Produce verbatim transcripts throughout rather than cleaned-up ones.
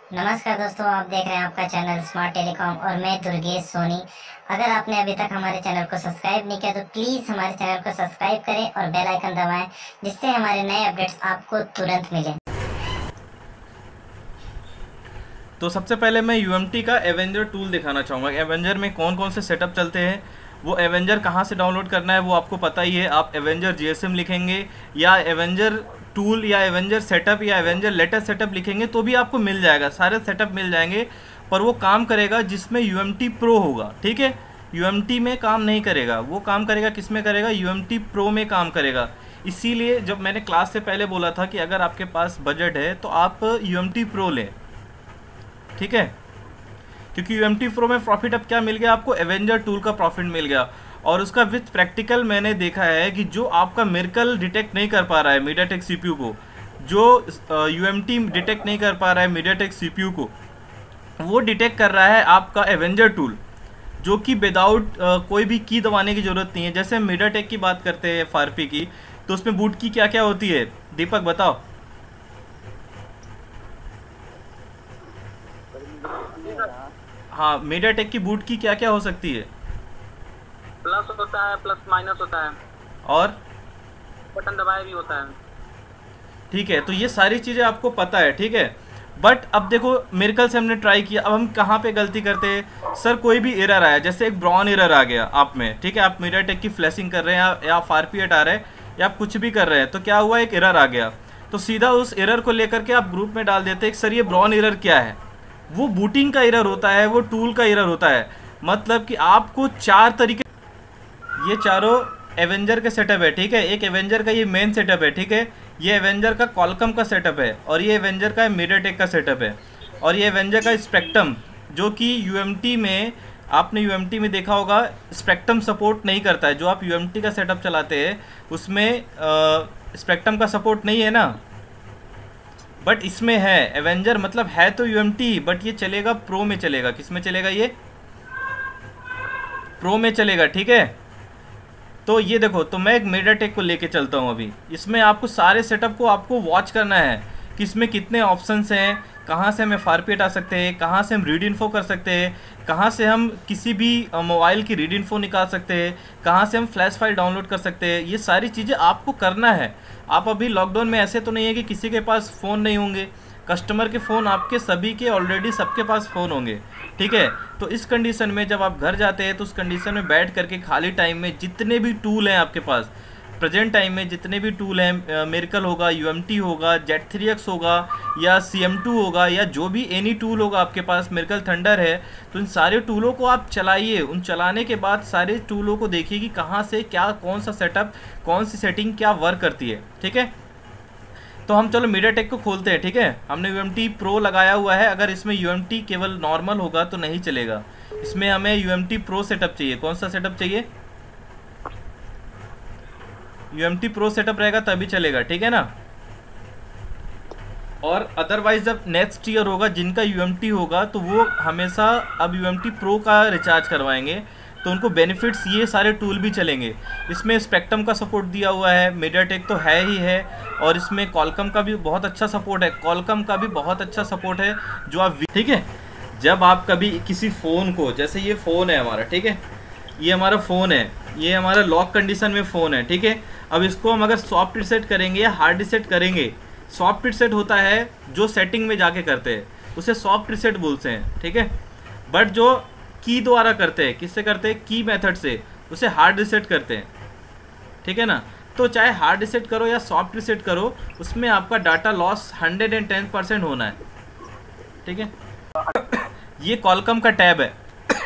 नमस्कार दोस्तों, आप देख रहे हैं आपका चैनल स्मार्ट टेलीकॉम और मैं दुर्गेश सोनी। अगर आपने अभी तक हमारे चैनल को सब्सक्राइब नहीं किया तो प्लीज़ हमारे चैनल को सब्सक्राइब करें और बेल आइकन दबाएं, जिससे हमारे नए अपडेट्स आपको तुरंत मिलें। तो सबसे पहले मैं यूएमटी का एवेंजर टूल दिखाना चाहूँगा। एवेंजर में कौन कौन से सेटअप चलते हैं, वो एवेंजर कहाँ से डाउनलोड करना है वो आपको पता ही है। आप एवेंजर जीएसएम लिखेंगे या एवेंजर टूल या एवेंजर सेटअप या एवेंजर लेटेस्ट सेटअप लिखेंगे तो भी आपको मिल जाएगा, सारे सेटअप मिल जाएंगे। पर वो काम करेगा जिसमें यूएमटी प्रो होगा, ठीक है। यूएमटी में काम नहीं करेगा, वो काम करेगा किस में करेगा, यूएमटी प्रो में काम करेगा। इसीलिए जब मैंने क्लास से पहले बोला था कि अगर आपके पास बजट है तो आप यूएमटी प्रो लें, ठीक है। क्योंकि यूएमटी प्रो में प्रॉफिट अब क्या मिल गया आपको, एवेंजर टूल का प्रॉफिट मिल गया। और उसका विथ प्रैक्टिकल मैंने देखा है कि जो आपका मिरेकल डिटेक्ट नहीं कर पा रहा है मीडियाटेक सीपीयू को, जो यूएमटी डिटेक्ट नहीं कर पा रहा है मीडियाटेक सीपीयू को, वो डिटेक्ट कर रहा है आपका एवेंजर टूल, जो कि विदाउट कोई भी की दबाने की ज़रूरत नहीं है। जैसे हम मीडियाटेक की बात करते हैं एफआरपी की, तो उसमें बूट की क्या क्या होती है, दीपक बताओ। हाँ, मीडियाटेक की बूट की क्या क्या हो सकती है, प्लस होता है, प्लस माइनस होता है, और बटन दबाए भी होता है, ठीक है। तो ये सारी चीज़ें आपको पता है, ठीक है। बट अब देखो मिरेकल से हमने ट्राई किया, अब हम कहाँ पे गलती करते हैं, सर कोई भी एरर आया, जैसे एक ब्राउन एरर आ गया आप में, ठीक है। आप मीडियाटेक की फ्लैशिंग कर रहे हैं या आप आरपी हटा रहे हैं या आप कुछ भी कर रहे हैं, तो क्या हुआ, एक एरर आ गया, तो सीधा उस एरर को लेकर के आप ग्रुप में डाल देते हैं सर ये ब्राउन एरर क्या है। वो बूटिंग का एरर होता है, वो टूल का एरर होता है। मतलब कि आपको चार तरीके, ये चारों एवेंजर के सेटअप है, ठीक है। एक एवेंजर का ये मेन सेटअप है, ठीक है। ये एवेंजर का कॉलकम का सेटअप है और ये एवेंजर का मीडियाटेक का सेटअप है। और ये एवेंजर का स्पेक्ट्रम, जो कि यूएमटी में, आपने यूएमटी में देखा होगा स्पेक्ट्रम सपोर्ट नहीं करता है। जो आप यूएमटी का सेटअप चलाते हैं उसमें स्पेक्ट्रम का सपोर्ट नहीं है ना, बट इसमें है। एवेंजर मतलब है तो यूएमटी, बट ये चलेगा प्रो में चलेगा। किस में चलेगा, ये प्रो में चलेगा, ठीक है। तो ये देखो, तो मैं एक मीडियाटेक को लेके चलता हूँ अभी। इसमें आपको सारे सेटअप को आपको वॉच करना है कि इसमें कितने ऑप्शंस हैं, कहाँ से हम एफआरपी हटा सकते हैं, कहाँ से हम रीड इन्फो कर सकते हैं, कहाँ से हम किसी भी मोबाइल की रीड इन्फो निकाल सकते हैं, कहाँ से हम फ्लैश फाइल डाउनलोड कर सकते हैं। ये सारी चीज़ें आपको करना है। आप अभी लॉकडाउन में ऐसे तो नहीं है कि किसी के पास फ़ोन नहीं होंगे, कस्टमर के फ़ोन आपके सभी के ऑलरेडी सबके पास फ़ोन होंगे, ठीक है। तो इस कंडीशन में जब आप घर जाते हैं तो उस कंडीशन में बैठ करके खाली टाइम में जितने भी टूल हैं आपके पास प्रेजेंट टाइम में, जितने भी टूल हैं, मिरेकल होगा, यूएमटी होगा, जेट थ्री एक्स होगा या सी एम टू होगा या जो भी एनी टूल होगा आपके पास, मिरेकल थंडर है, तो इन सारे टूलों को आप चलाइए। उन चलाने के बाद सारे टूलों को देखिए कि कहाँ से क्या, कौन सा सेटअप, कौन सी सेटिंग क्या वर्क करती है, ठीक है। तो हम चलो मीडियाटेक को खोलते हैं, ठीक है। हमने यूएमटी प्रो लगाया हुआ है। अगर इसमें यूएमटी केवल नॉर्मल होगा तो नहीं चलेगा, इसमें हमें यूएमटी प्रो सेटअप चाहिए। कौन सा सेटअप चाहिए, यूएमटी प्रो सेटअप रहेगा तभी चलेगा, ठीक है ना। और अदरवाइज जब नेक्स्ट ईयर होगा जिनका यूएमटी होगा तो वो हमेशा अब यूएमटी प्रो का रिचार्ज करवाएंगे, तो उनको बेनिफिट्स ये सारे टूल भी चलेंगे। इसमें स्पेक्ट्रम का सपोर्ट दिया हुआ है, मीडियाटेक तो है ही है, और इसमें कॉलकम का भी बहुत अच्छा सपोर्ट है, कॉलकम का भी बहुत अच्छा सपोर्ट है जो आप, ठीक है। जब आप कभी किसी फ़ोन को, जैसे ये फ़ोन है हमारा, ठीक है, ये हमारा फ़ोन है, ये हमारा लॉक कंडीशन में फ़ोन है, ठीक है। अब इसको हम अगर सॉफ्ट रीसेट करेंगे या हार्ड रीसेट करेंगे, सॉफ्ट रीसेट होता है जो सेटिंग में जाके करते हैं उसे सॉफ्ट रीसेट बोलते हैं, ठीक है। बट जो की द्वारा करते हैं, किससे करते हैं, की मेथड से, उसे हार्ड रीसेट करते हैं, ठीक है ना। तो चाहे हार्ड रीसेट करो या सॉफ्ट रीसेट करो, उसमें आपका data loss hundred and ten percent होना है, ठीक है। ये कॉलकम का टैब है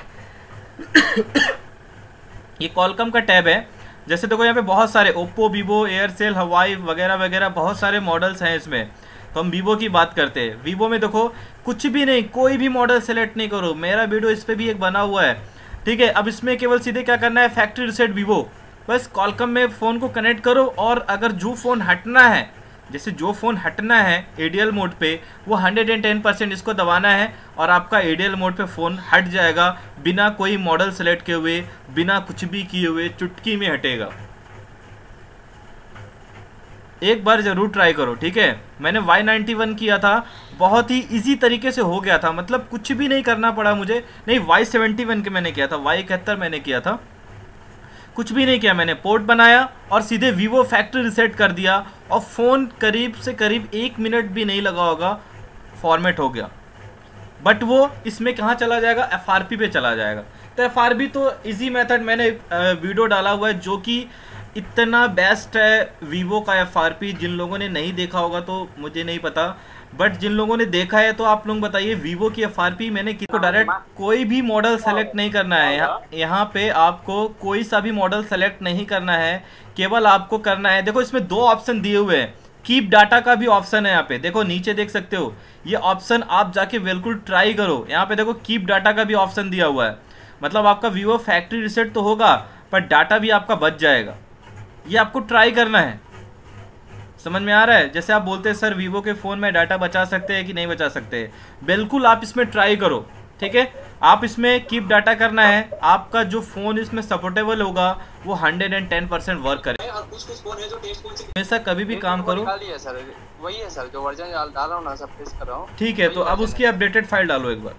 ये कॉलकम का टैब है। जैसे देखो यहाँ पे बहुत सारे ओप्पो, वीवो, एयरसेल, हवाई वगैरह वगैरह बहुत सारे मॉडल्स हैं इसमें। तो हम वीवो की बात करते हैं। वीवो में देखो कुछ भी नहीं, कोई भी मॉडल सेलेक्ट नहीं करो, मेरा वीडियो इस पर भी एक बना हुआ है, ठीक है। अब इसमें केवल सीधे क्या करना है, फैक्ट्री रीसेट वीवो, बस कॉलकम में फ़ोन को कनेक्ट करो। और अगर जो फ़ोन हटना है, जैसे जो फ़ोन हटना है एडीएल मोड पे, वो हंड्रेड एंड टेन परसेंट इसको दबाना है और आपका एडीएल मोड पे फ़ोन हट जाएगा, बिना कोई मॉडल सेलेक्ट किए हुए, बिना कुछ भी किए हुए, चुटकी में हटेगा। एक बार ज़रूर ट्राई करो, ठीक है। मैंने वाई नाइन्टी वन किया था, बहुत ही इजी तरीके से हो गया था, मतलब कुछ भी नहीं करना पड़ा मुझे। नहीं, वाई सेवेंटी वन के मैंने किया था, वाई इकहत्तर मैंने किया था, कुछ भी नहीं किया मैंने। पोर्ट बनाया और सीधे वीवो फैक्ट्री रिसेट कर दिया और फ़ोन करीब से करीब एक मिनट भी नहीं लगा होगा, फॉर्मेट हो गया। बट वो इसमें कहाँ चला जाएगा, एफ आर पी पे चला जाएगा। तो एफ आर पी तो इजी मेथड मैंने वीडियो डाला हुआ है जो कि इतना बेस्ट है वीवो का एफ आर पी। जिन लोगों ने नहीं देखा होगा तो मुझे नहीं पता, बट जिन लोगों ने देखा है तो आप लोग बताइए वीवो की एफ आर पी मैंने किसको डायरेक्ट कोई भी मॉडल सेलेक्ट नहीं करना है। यहाँ यहाँ पे आपको कोई सा भी मॉडल सेलेक्ट नहीं करना है, केवल आपको करना है, देखो इसमें दो ऑप्शन दिए हुए हैं, कीप डाटा का भी ऑप्शन है यहाँ पे, देखो नीचे देख सकते हो ये ऑप्शन, आप जाके बिल्कुल ट्राई करो। यहाँ पे देखो कीप डाटा का भी ऑप्शन दिया हुआ है, मतलब आपका वीवो फैक्ट्री रिसेट तो होगा पर डाटा भी आपका बच जाएगा। ये आपको ट्राई करना है, समझ में आ रहा है? जैसे आप बोलते हैं सर वीवो के फ़ोन में डाटा बचा सकते हैं कि नहीं बचा सकते, बिल्कुल आप इसमें ट्राई करो, ठीक है। आप इसमें कीप डाटा करना है, आपका जो फ़ोन इसमें सपोर्टेबल होगा वो hundred and ten percent work करे। हमेशा कभी भी काम करो, है सर, वही है सर जो वर्जन डाल रहा हूँ ना, सब टेस्ट कर रहा हूँ। ठीक है, तो अब उसकी अपडेटेड फाइल डालो एक बार।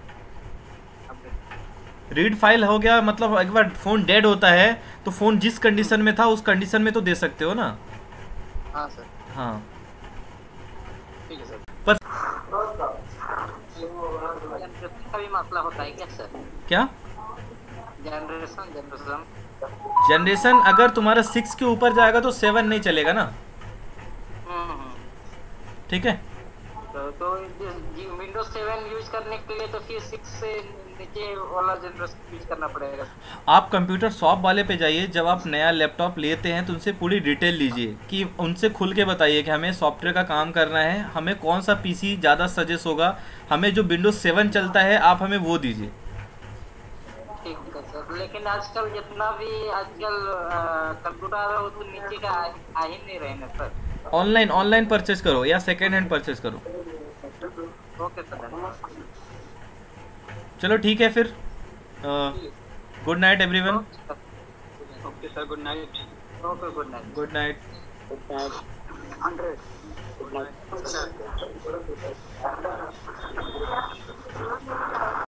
रीड फाइल हो गया, मतलब एक बार फ़ोन डेड होता है तो फ़ोन जिस कंडीशन में था उस कंडीशन में तो दे सकते हो ना। हाँ सर, हाँ ठीक है सर। पर का भी मसला होता है क्या सर? क्या जनरेशन जनरेशन जनरेशन अगर तुम्हारा सिक्स के ऊपर जाएगा तो सेवन नहीं चलेगा ना, ठीक है। तो तो विंडोज सेवन यूज करने के लिए तो फिर सिक्स से नीचे वाला जनरेशन यूज करना पड़ेगा। आप कंप्यूटर शॉप वाले पे जाइए, जब आप नया लैपटॉप लेते हैं तो उनसे पूरी डिटेल लीजिए, कि उनसे खुल के बताइए कि हमें सॉफ्टवेयर का काम करना है, हमें कौन सा पीसी ज़्यादा सजेस्ट होगा, हमें जो विंडोज सेवन चलता है आप हमें वो दीजिए। ठीक है सर, लेकिन आजकल जितना भी आजकल कंप्यूटर है वो तो नीचे का आ, आ ही नहीं रहे ना सर। ऑनलाइन ऑनलाइन परचेस करो या सेकेंड हैंड परचेस करो। ओके सर, चलो ठीक है फिर, good night everyone. Okay sir, good night. Okay, good night. Good night. Hundred good night.